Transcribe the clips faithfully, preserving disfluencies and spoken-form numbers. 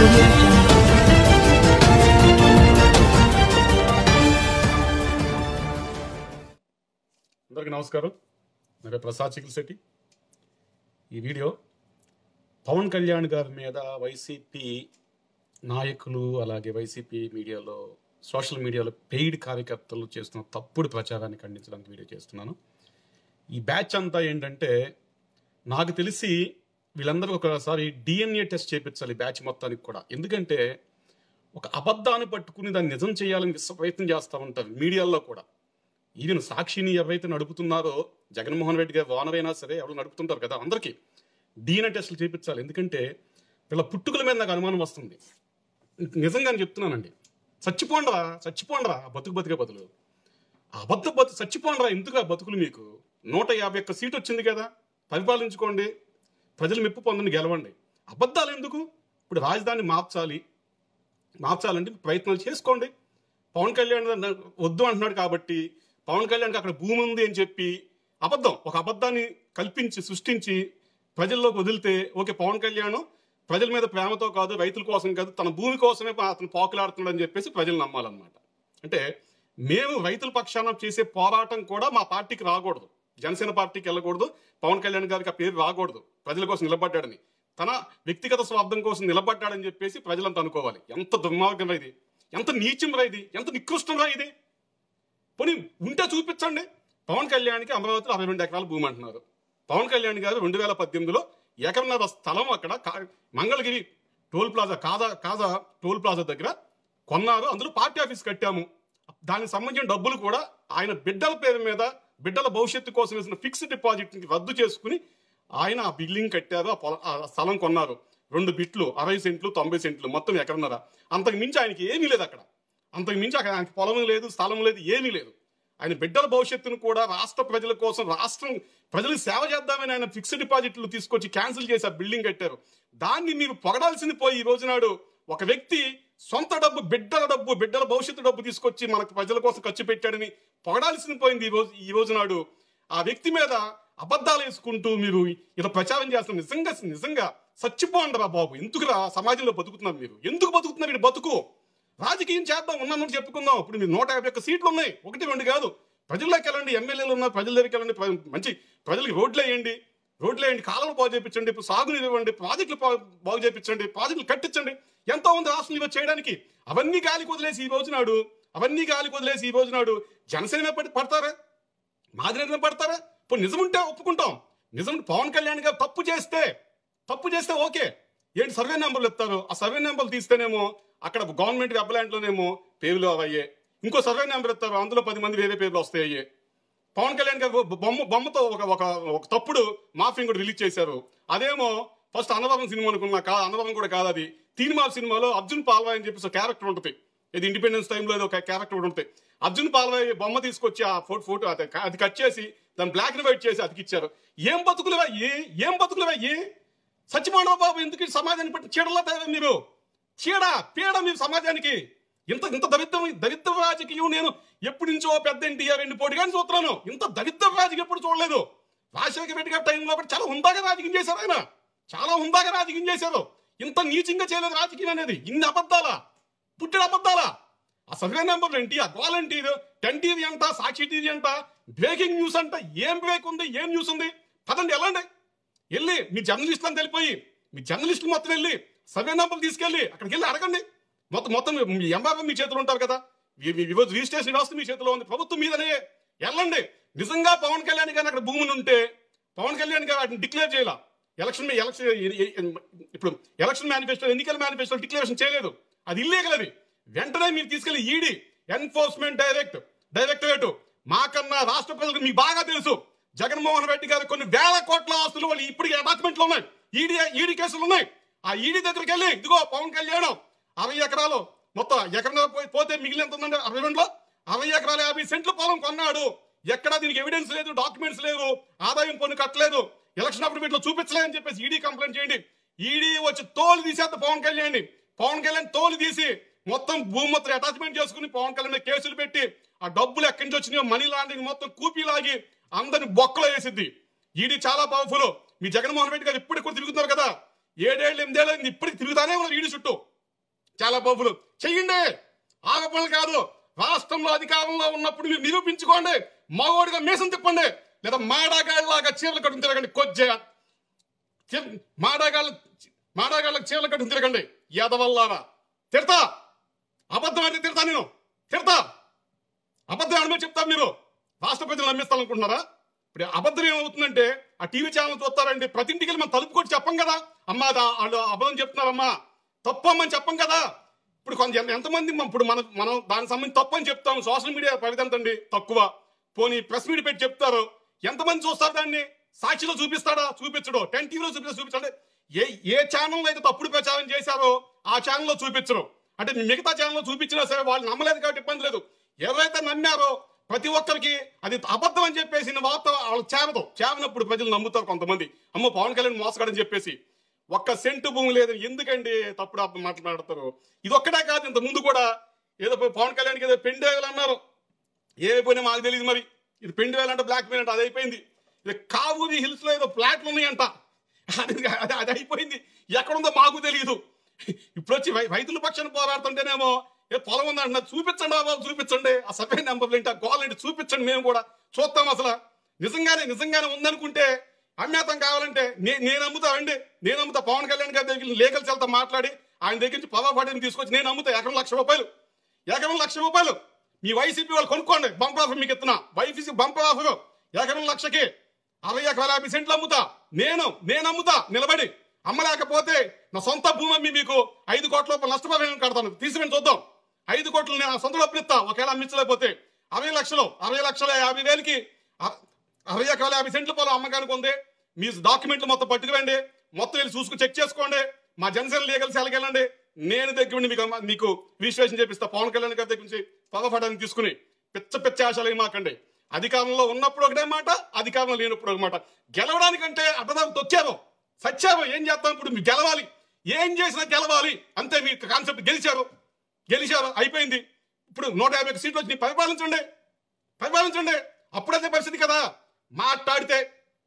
audio jungle. అందరికీ నమస్కారం. నా పేరు ప్రసాద్ చికిల్శెట్టి. ఈ వీడియో పవన్ కళ్యాణ్ గారి మీద వైసీపీ నాయకులు అలాగే వైసీపీ మీడియాలో సోషల్ మీడియాలో పెయిడ్ కార్యకర్తలు చేస్తున్న తప్పుడు ప్రచారాన్ని ఖండించడానికి వీడియో చేస్తున్నాను. ఈ బ్యాచ్ అంతా ఏంటంటే నాకు తెలిసి వీళ్ళందరూ ఒకసారి డిఎన్ఏ టెస్ట్ చేయించాలి బ్యాచ్ మొత్తానికి కూడా. ఎందుకంటే ఒక అబద్ధాన్ని పట్టుకుని దాన్ని నిజం చేయాలని విశ్వ ప్రయత్నం చేస్తూ ఉంటారు మీడియాలో కూడా. ఈవెన్ సాక్షిని ఎవరైతే నడుపుతున్నారో జగన్మోహన్ రెడ్డి గారు వానరైనా సరే ఎవరు నడుపుతుంటారు కదా, అందరికీ డిఎన్ఏ టెస్టులు చేయించాలి. ఎందుకంటే వీళ్ళ పుట్టుకల మీద నాకు అనుమానం వస్తుంది. నిజంగానే చెప్తున్నానండి. చచ్చిపోండ్రా చచ్చిపోండ్రా బతుకు బతికే బతులు అబద్ధ బతు చచ్చిపోండ్రా. ఎందుకు ఆ బతుకులు? మీకు నూట యాభై ఒక్క సీట్ వచ్చింది కదా, పరిపాలించుకోండి, ప్రజలు మెప్పు పొందండి, గెలవండి. అబద్ధాలు ఎందుకు? ఇప్పుడు రాజధాని మార్చాలి మార్చాలంటే ప్రయత్నాలు చేసుకోండి. పవన్ కళ్యాణ్ వద్దు అంటున్నాడు కాబట్టి పవన్ కళ్యాణ్కి అక్కడ భూమి ఉంది అని చెప్పి అబద్ధం ఒక అబద్ధాన్ని కల్పించి సృష్టించి ప్రజల్లోకి వదిలితే ఓకే, పవన్ కళ్యాణ్ ప్రజల మీద ప్రేమతో కాదు, రైతుల కోసం కాదు, తన భూమి కోసమే అతను పాకులాడుతున్నాడు అని చెప్పేసి ప్రజలు నమ్మాలన్నమాట. అంటే మేము రైతుల పక్షాన చేసే పోరాటం కూడా మా పార్టీకి రాకూడదు, జనసేన పార్టీకి వెళ్ళకూడదు, పవన్ కళ్యాణ్ గారికి ఆ పేరు రాకూడదు. ప్రజల కోసం నిలబడ్డాడని, తన వ్యక్తిగత స్వార్థం కోసం నిలబడ్డాడని చెప్పేసి ప్రజలంతా అనుకోవాలి. ఎంత దుర్మార్గం రా ఇది, ఎంత నీచం రా ఇది, ఎంత నికృష్టం రా ఇది. పోనీ ఉంటే చూపించండి. పవన్ కళ్యాణ్కి అమరావతిలో అరవై రెండు ఎకరాల భూమి అంటున్నారు. పవన్ కళ్యాణ్ గారు రెండు వేల పద్దెనిమిదిలో ఎకరన్నర స్థలం అక్కడ Mangalagiri toll plaza Kaza Kaza toll plaza దగ్గర కొన్నారు. అందులో పార్టీ ఆఫీస్ కట్టాము. దానికి సంబంధించిన డబ్బులు కూడా ఆయన బిడ్డల పేరు మీద బిడ్డల భవిష్యత్తు కోసం వేసిన ఫిక్స్డ్ డిపాజిట్ రద్దు చేసుకుని ఆయన ఆ బిల్డింగ్ కట్టారు, ఆ పొలం ఆ స్థలం కొన్నారు. రెండు బిట్లు అరవై సెంట్లు తొంభై సెంట్లు మొత్తం ఎకరన్నర. అంతకు మించి ఆయనకి ఏమీ లేదు అక్కడ. అంతకు మించి అక్కడ ఆయనకి పొలం లేదు, స్థలం లేదు, ఏమీ లేదు. ఆయన బిడ్డల భవిష్యత్తును కూడా రాష్ట్ర ప్రజల కోసం, రాష్ట్రం ప్రజలకు సేవ చేద్దామని ఆయన ఫిక్స్డ్ డిపాజిట్లు తీసుకొచ్చి క్యాన్సిల్ చేసి ఆ బిల్డింగ్ కట్టారు. దాన్ని మీరు పొగడాల్సింది పోయి ఈ రోజు నాడు ఒక వ్యక్తి సొంత డబ్బు, బిడ్డల డబ్బు, బిడ్డల భవిష్యత్తు డబ్బు తీసుకొచ్చి మనకు ప్రజల కోసం ఖర్చు పెట్టాడని పొగడాల్సింది పోయింది. ఈ రోజు ఈ రోజు నాడు ఆ వ్యక్తి మీద అబద్ధాలు వేసుకుంటూ మీరు ఇలా ప్రచారం చేస్తున్నారు. నిజంగా నిజంగా చచ్చిపోండిరా బాబు. ఎందుకురా సమాజంలో బతుకుతున్నారు మీరు? ఎందుకు బతుకుతున్నారు? వీడు బతుకు రాజకీయం చేద్దాం, ఉన్నామని చెప్పుకుందాం. ఇప్పుడు మీరు నూట యాభై ఒక్క సీట్లు ఉన్నాయి, ఒకటి రెండు కాదు. ప్రజల్లోకి వెళ్ళండి, ఎమ్మెల్యేలు ఉన్నారు, ప్రజల దగ్గరికి వెళ్ళండి, మంచి ప్రజలకి రోడ్లు వేయండి, రోడ్లు వేయండి, కాలువలు బాగు చేయించండి, ఇప్పుడు సాగునీరు ఇవ్వండి, ప్రాజెక్టులు బాగు చేయించండి, ప్రాజెక్టులు కట్టించండి. ఎంతో ఉంది రాష్ట్రం ఇవ్వ చేయడానికి. అవన్నీ గాలికి వదిలేసి ఈ రోజు నాడు అవన్నీ గాలికి వదిలేసి ఈ రోజు నాడు జనసేన పడి పడతారా, మాదిరి పడతారా? ఇప్పుడు నిజం ఉంటే ఒప్పుకుంటాం. నిజం పవన్ కళ్యాణ్ గారు తప్పు చేస్తే తప్పు చేస్తే ఓకే, ఏంటి సర్వే నెంబర్లు ఇస్తారు, ఆ సర్వే నెంబర్లు తీస్తేనేమో అక్కడ గవర్నమెంట్ వెబ్లాంట్లోనేమో పేర్లు అయ్యే, ఇంకో సర్వే నెంబర్ ఇస్తారు, అందులో పది మంది వేరే పేర్లు వస్తాయి. పవన్ కళ్యాణ్ గారు బొమ్మ బొమ్మతో ఒక ఒక తప్పుడు మాఫింగ్ కూడా రిలీజ్ చేశారు. అదేమో ఫస్ట్ అన్నవరం సినిమా అనుకున్నా, కా అన్నవరం కూడా కాదు అది. తీన్మార్ సినిమాలో అర్జున్ పాల్వాయ్ అని చెప్పేసి ఒక క్యారెక్టర్ ఉంటుంది. ఇది ఇండిపెండెన్స్ టైంలో ఒక క్యారెక్టర్ కూడా ఉంటుంది. అర్జున్ పాల్వాయ్ బొమ్మ తీసుకొచ్చి ఆ ఫోటో ఫోటో అది కట్ చేసి దాన్ని బ్లాక్ అండ్ వైట్ చేసి అతికిచ్చారు. ఏం బతుకులువా ఏ ఏం బతుకులువా ఏ చచ్చిపోండి బాబు. ఎందుకు సమాజాన్ని పట్టి చీడలా తయారు మీరు? చీడ పీడ మీరు సమాజానికి. ఇంత ఇంత దరిద్రం దరిద్ర రాజకీయం నేను ఎప్పటి నుంచో పెద్ద ఎన్టీఆర్ రెండు పోటీ కానీ చూస్తున్నాను. ఇంత దరిద్ర రాజకీయం ఎప్పుడు చూడలేదు. రాజశేఖర రెడ్డి గారి టైంలో చాలా హుందాగా రాజకీయం చేశారు. ఆయన చాలా హుందాగా రాజకీయం చేశారు. ఇంత నీచంగా చేయలేదు రాజకీయం అనేది. ఇన్ని అబద్ధాలా, పుట్టిన అబద్ధాలా? ఆ సర్వే నెంబర్లు ఏంటి, ఆ వాలంటీర్ టెన్ టీవీ అంట, సాక్షి టీవీ అంట, బ్రేకింగ్ న్యూస్ అంట. ఏం బ్రేక్ ఉంది, ఏం న్యూస్ ఉంది? పదండి వెళ్ళండి, వెళ్ళి మీ జర్నలిస్టులు అని తెలిపోయి మీ జర్నలిస్టులు మొత్తం వెళ్ళి సర్వే నెంబర్లు తీసుకెళ్ళి అక్కడికి వెళ్ళి అడగండి. మొత్తం మొత్తం ఎంఆర్ఓ మీ చేతిలో ఉంటారు కదా, రిజిస్ట్రేషన్ వ్యవస్థ మీ చేతిలో ఉంది, ప్రభుత్వం మీదనే వెళ్ళండి. నిజంగా పవన్ కళ్యాణ్ గారిని అక్కడ భూములు ఉంటే పవన్ కళ్యాణ్ గారు వాటిని డిక్లేర్ చేయాల. ఎలక్షన్ ఎలక్షన్ ఇప్పుడు ఎలక్షన్ మేనిఫెస్టో, ఎన్నికల మేనిఫెస్టో డిక్లరేషన్ చేయలేదు, అది ఇల్లీగల్. అది వెంటనే మీరు తీసుకెళ్లి ఈడీ, ఎన్ఫోర్స్మెంట్ డైరెక్ట్ డైరెక్టరేట్, మాకన్నా రాష్ట్ర ప్రజలకు మీకు బాగా తెలుసు, జగన్మోహన్ రెడ్డి గారు కొన్ని వేల కోట్ల ఆస్తులు వాళ్ళు ఇప్పటికీ అటాచ్మెంట్లు ఉన్నాయి, ఈడీ ఈడీ కేసులు ఉన్నాయి. ఆ ఈడీ దగ్గరికి వెళ్ళి ఇదిగో పవన్ కళ్యాణ్ అరవై ఎకరాలు మొత్తం ఎకరం పోతే మిగిలిన ఎంత ఉందండి, అరవై రెండులో అరవై ఎకరాలు యాభై సెంట్లు పొలం కొన్నాడు. ఎక్కడా దీనికి ఎవిడెన్స్ లేదు, డాక్యుమెంట్స్ లేవు, ఆదాయం పన్ను కట్టలేదు, ఎలక్షన్ అప్పుడు వీటిలో చూపించలేదని చెప్పేసి ఈడీ కంప్లైంట్ చేయండి. ఈడీ వచ్చి తోలు తీసేద్దాం పవన్ కళ్యాణ్ పవన్ కళ్యాణ్ తోలు తీసి మొత్తం భూమి మొత్తం అటాచ్మెంట్ చేసుకుని పవన్ కళ్యాణ్ కేసులు పెట్టి ఆ డబ్బులు ఎక్కడి నుంచి వచ్చినాయో మనీ లాండరింగ్ మొత్తం కూపీలాగి అందరిని బొక్కలో వేసిద్ది. ఈడీ చాలా పవర్ఫుల్. మీ జగన్మోహన్ రెడ్డి గారు ఇప్పటికి కూడా తిరుగుతున్నారు కదా, ఏడేళ్ళు ఎనిమిదేళ్ళు ఇప్పటికి తిరుగుతానే ఉన్నారు ఈడీ చుట్టూ. చాలా బొబ్బులు చెయ్యండి, ఆగపనులు కాదు. రాష్ట్రంలో అధికారంలో ఉన్నప్పుడు మీరు నిరూపించుకోండి, మగోడిగా మీసం తిప్పండి, లేదా మాడాగాళ్ళలాగా చీరలు కట్టుకుని తిరగండి. కొద్దిగా మాడాగాళ్ళ మాడాగాళ్ళకి చీరలు కట్టుకుని తిరగండి. ఎదవల్లారా తిడతా, అబద్ధం అంటే తిడతా, నేను తిడతా. అబద్ధం అనుమతి చెప్తారు మీరు. రాష్ట్ర ప్రజలు నమ్మిస్తారనుకుంటున్నారా? ఇప్పుడు అబద్ధం ఏమవుతుందంటే ఆ టీవీ ఛానల్ చూస్తారండి, ప్రతి ఇంటికి వెళ్ళి మనం తలుపు కొట్టి చెప్పం కదా, అమ్మా వాళ్ళు అబద్ధం చెప్తున్నారమ్మా, తప్పమ్మని చెప్పం కదా. ఇప్పుడు కొంత ఎంతమంది ఇప్పుడు మనం మనం దానికి సంబంధించి తప్పని చెప్తాం. సోషల్ మీడియా పరిధంతండి తక్కువ, పోనీ ప్రెస్ మీడియా పెట్టి చెప్తారు. ఎంతమంది చూస్తారు దాన్ని? సాక్షిలో చూపిస్తాడా? చూపించడు. టెన్ టీవీలో చూపిస్తా చూపించండి. ఏ ఏ ఛానల్లో అయితే తప్పుడు ప్రచారం చేశారో ఆ ఛానల్లో చూపించరు. అంటే మిగతా ఛానల్లో చూపించినా సరే వాళ్ళు నమ్మలేదు కాబట్టి ఇబ్బంది లేదు. ఎవరైతే నమ్మారో ప్రతి ఒక్కరికి అది అబద్ధం అని చెప్పేసి వార్త వాళ్ళు చేరదు. చేరినప్పుడు ప్రజలు నమ్ముతారు. కొంతమంది అమ్మో పవన్ కళ్యాణ్ మోసగాడని చెప్పేసి. ఒక్క సెంటు భూమి లేదు, ఎందుకండి తప్పుడు అర్థం మాట్లాడతారు? ఇది ఒక్కటే కాదు, ఇంత ముందు కూడా ఏదో పవన్ కళ్యాణ్కి ఏదో పెండేలు అన్నారు, ఏమైపోయినా మాకు తెలియదు. మరి ఇది పెండేలు అంటే బ్లాక్ మెయిల్ అంటే అది అయిపోయింది. ఇది కావూరి హిల్స్ లో ఏదో ఫ్లాట్లు ఉన్నాయంట, అది అది అయిపోయింది. ఎక్కడుందో మాకు తెలియదు. ఇప్పుడు వచ్చి రైతుల పక్షాన్ని పోరాడుతుంటేనేమో ఏ పొలం ఉందంట, చూపించండి బాబు, చూపించండి ఆ సర్వే నెంబర్లు ఏంటి, ఆ గోల్ ఏంటి చూపించండి, మేము కూడా చూస్తాం. అసలు నిజంగానే నిజంగానే ఉందనుకుంటే అమ్మాతం కావాలంటే నేను అమ్ముతా అండి, నేను అమ్ముతా. పవన్ కళ్యాణ్ గారి దగ్గర లీగల్ సెల్తో మాట్లాడి ఆయన దగ్గర నుంచి పవర్ పార్టీని తీసుకొచ్చి నేను అమ్ముతా. ఎకరం లక్ష రూపాయలు, ఎకరం లక్ష రూపాయలు మీ వైసీపీ వాళ్ళు కొనుక్కోండి. బంపర్ ఆఫర్ మీకు ఇస్తున్నా, వైసీపీ బంపర్ ఆఫర్. ఎకరం లక్షకి అరవై ఎకరాల యాభై సెంట్లు అమ్ముతా. నేను నేను అమ్ముతా నిలబడి. అమ్మలేకపోతే నా సొంత భూమి అమ్మి మీకు ఐదు కోట్ల రూపాయలు నష్టపరిహారం కడతాను. తీసుకుని చూద్దాం. ఐదు కోట్లు నేను సొంత డబ్బులు ఇస్తా. ఒకవేళ అమ్మించలేకపోతే అరవై లక్షలు అరవై లక్షల యాభై వేలకి అరవై ఎకరాల యాభై సెంట్ల పొలం అమ్మకానికి ఉంది. మీ డాక్యుమెంట్లు మొత్తం పట్టుకురండి, మొత్తం వెళ్ళి చూసుకుని చెక్ చేసుకోండి. మా జనసేన లీగల్ సెల్కి వెళ్ళండి. నేను దగ్గర మీకు మీకు రిజిస్ట్రేషన్ చేపిస్తా. పవన్ కళ్యాణ్ గారి దగ్గర నుంచి పగపడని తీసుకుని పిచ్చ పిచ్చ ఆశలు ఏం మాకండి. అధికారంలో ఉన్నప్పుడు ఒకటే మాట, అధికారంలో లేనప్పుడు ఒక మాట. గెలవడానికంటే అడ్డదాం తొక్కారు, సచ్చారు. ఏం చేస్తాం ఇప్పుడు? మీరు గెలవాలి, ఏం చేసినా గెలవాలి అంతే. మీ కాన్సెప్ట్ గెలిచారు, గెలిచారు అయిపోయింది. ఇప్పుడు నూట యాభై సీట్లు వచ్చి పరిపాలించండి, పరిపాలించండి. అప్పుడైతే పరిస్థితి కదా. మాట్లాడితే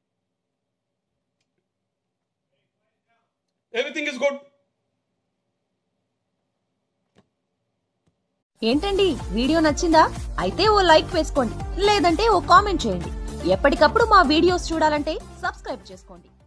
ఎవ్రీథింగ్ ఇస్ గుడ్. ఏంటండి వీడియో నచ్చిందా? అయితే ఓ లైక్ వేసుకోండి, లేదంటే ఓ కామెంట్ చేయండి. ఎప్పటికప్పుడు మా వీడియోస్ చూడాలంటే సబ్స్క్రైబ్ చేసుకోండి.